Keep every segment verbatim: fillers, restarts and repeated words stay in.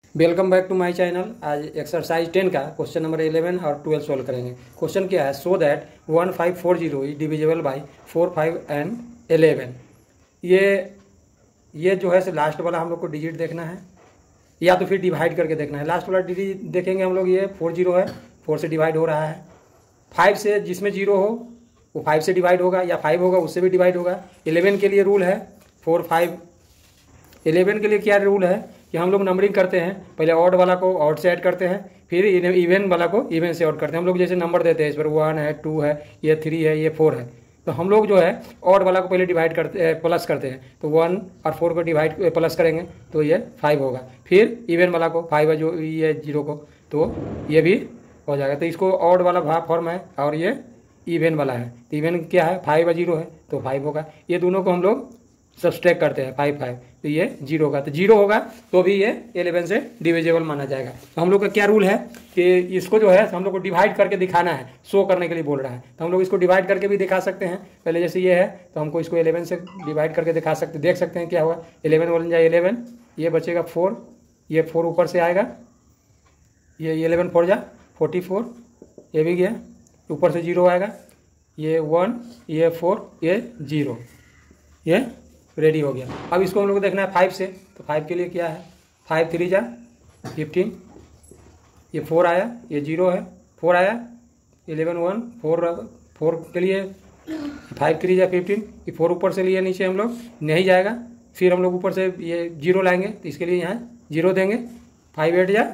Welcome back to my channel. आज exercise ten का question number eleven और twelve solve करेंगे। क्वेश्चन क्या है, so that one five four zero is divisible by four five and eleven. ये ये जो है से लास्ट वाला हम लोग को डिजिट देखना है या तो फिर डिवाइड करके देखना है। लास्ट वाला डिजिट देखेंगे हम लोग, ये फोर जीरो है, फोर से डिवाइड हो रहा है। फाइव से जिसमें जीरो हो वो फाइव से डिवाइड होगा, या फाइव होगा उससे भी डिवाइड होगा। इलेवन के लिए रूल है फोर फाइव। इलेवन के लिए क्या रूल है कि हम लोग नंबरिंग करते हैं, पहले ऑड वाला को ऑड से ऐड करते हैं, फिर इवन वाला को इवन से ऑड करते हैं। हम लोग जैसे नंबर देते हैं, इस पर वन है, टू है, ये थ्री है, ये फोर है, तो हम लोग जो है ऑड वाला को पहले डिवाइड करते हैं, प्लस करते हैं। तो वन और फोर को डिवाइड प्लस करेंगे तो ये फाइव होगा। फिर इवन वाला को फाइव है जो ये जीरो को, तो ये भी हो जाएगा। तो इसको ऑड वाला भाग फॉर्म है और ये इवन वाला है। तो इवन क्या है, फाइव है, जीरो है तो फाइव होगा। ये दोनों को हम लोग सब्सट्रैक्ट करते हैं, फाइव फाइव, तो ये जीरो होगा। तो जीरो होगा तो भी ये इलेवन से डिविजिबल माना जाएगा। तो हम लोग का क्या रूल है कि इसको जो है हम लोग को डिवाइड करके दिखाना है, शो करने के लिए बोल रहा है। तो हम लोग इसको डिवाइड करके भी दिखा सकते हैं। पहले जैसे ये है तो हमको इसको इलेवन से डिवाइड करके दिखा सकते, देख सकते हैं क्या हुआ। इलेवन वन जाए इलेवन, ये बचेगा फोर, ये फोर ऊपर से आएगा, ये इलेवन फोर जा फोर्टी फोर, ये भी गया, ऊपर से जीरो आएगा, ये वन, ये फोर, ये जीरो, ये रेडी हो गया। अब इसको हम लोग को देखना है फाइव से। तो फाइव के लिए क्या है, फाइव थ्री जा फिफ्टीन, ये फोर आया, ये जीरो है, फोर आया, इलेवन वन, फोर फोर के लिए फाइव थ्री जा फिफ्टीन, ये फोर ऊपर से लिए नीचे हम लोग नहीं जाएगा, फिर हम लोग ऊपर से ये जीरो लाएंगे तो इसके लिए यहाँ जीरो देंगे। फाइव एट जा,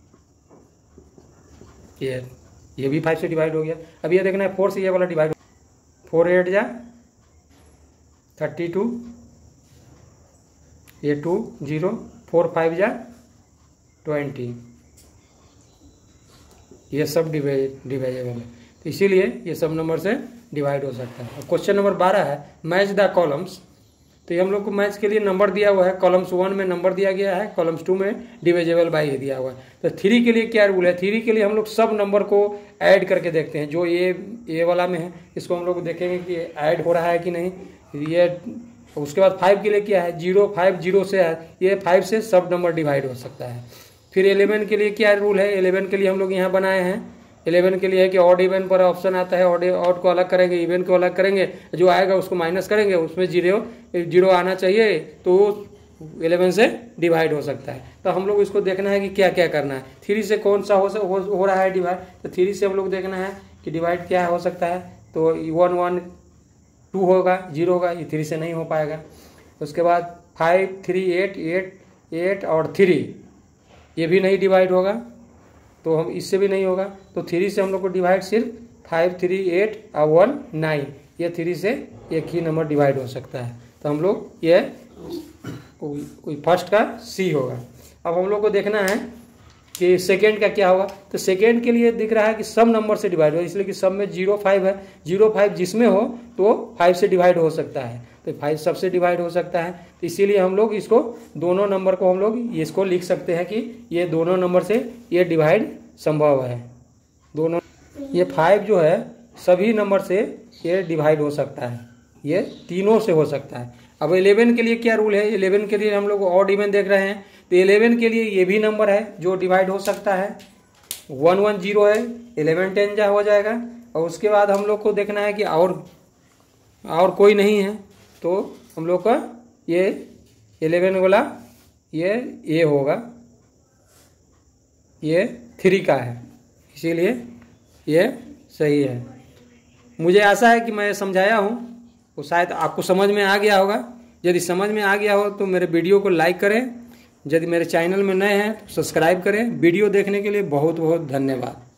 ये ये भी फाइव से डिवाइड हो गया। अब ये देखना है फोर से ये वाला डिवाइड, फोर एट जा थर्टी टू, ये टू जीरो, फोर फाइव जा ट्वेंटी, ये सब डिवाइजेबल है, तो इसीलिए ये सब नंबर से डिवाइड हो सकता है। क्वेश्चन नंबर बारह है, मैच द कॉलम्स। तो ये हम लोग को मैच के लिए नंबर दिया हुआ है, कॉलम्स वन में नंबर दिया गया है, कॉलम्स टू में डिविजिबल बाई दिया हुआ है। तो थ्री के लिए क्या रूल है, थ्री के लिए हम लोग सब नंबर को ऐड करके देखते हैं। जो ये ए वाला में है इसको हम लोग देखेंगे कि ऐड हो रहा है कि नहीं। ये उसके बाद फाइव के लिए क्या है, जीरो फाइव जीरो से है, ये फाइव से सब नंबर डिवाइड हो सकता है। फिर इलेवन के लिए क्या रूल है, इलेवन के लिए हम लोग यहाँ बनाए हैं। इलेवन के लिए है कि ऑड इवन पर ऑप्शन आता है, ऑड ऑड को अलग करेंगे, इवन को अलग करेंगे, जो आएगा उसको माइनस करेंगे, उसमें जीरो जीरो आना चाहिए तो इलेवन से डिवाइड हो सकता है। तो हम लोग इसको देखना है कि क्या क्या करना है। थ्री से कौन सा हो, हो, हो रहा है डिवाइड, तो थ्री से हम लोग देखना है कि डिवाइड क्या हो सकता है। तो वन वन टू होगा, जीरो होगा, ये थ्री से नहीं हो पाएगा। उसके बाद five three eight, eight eight और थ्री, ये भी नहीं डिवाइड होगा, तो हम इससे भी नहीं होगा। तो थ्री से हम लोग को डिवाइड सिर्फ फाइव थ्री एट और वन नाइन, ये थ्री से एक ही नंबर डिवाइड हो सकता है। तो हम लोग ये फर्स्ट का सी होगा। अब हम लोग को देखना है कि सेकेंड का क्या होगा। तो सेकेंड के लिए दिख रहा है कि सब नंबर से डिवाइड हो, इसलिए कि सब में जीरो फाइव है, जीरो फाइव जिसमें हो तो फाइव से डिवाइड हो सकता है, तो फाइव सबसे डिवाइड हो सकता है। तो इसीलिए हम लोग इसको दोनों नंबर को हम लोग इसको लिख सकते हैं कि ये दोनों नंबर से ये डिवाइड संभव है। दोनों ये फाइव जो है सभी नंबर से ये डिवाइड हो सकता है, ये तीनों से हो सकता है। अब इलेवन के लिए क्या रूल है, इलेवन के लिए हम लोग ऑड इवन देख रहे हैं, तो इलेवन के लिए ये भी नंबर है जो डिवाइड हो सकता है। वन वन जीरो है, इलेवन टेन जा हो जाएगा। और उसके बाद हम लोग को देखना है कि और और कोई नहीं है, तो हम लोग का ये इलेवन वाला ये ये होगा, ये थ्री का है, इसीलिए ये सही है। मुझे आशा है कि मैं समझाया हूँ, वो शायद आपको समझ में आ गया होगा। यदि समझ में आ गया हो तो मेरे वीडियो को लाइक करें, यदि मेरे चैनल में नए हैं तो सब्सक्राइब करें। वीडियो देखने के लिए बहुत बहुत धन्यवाद।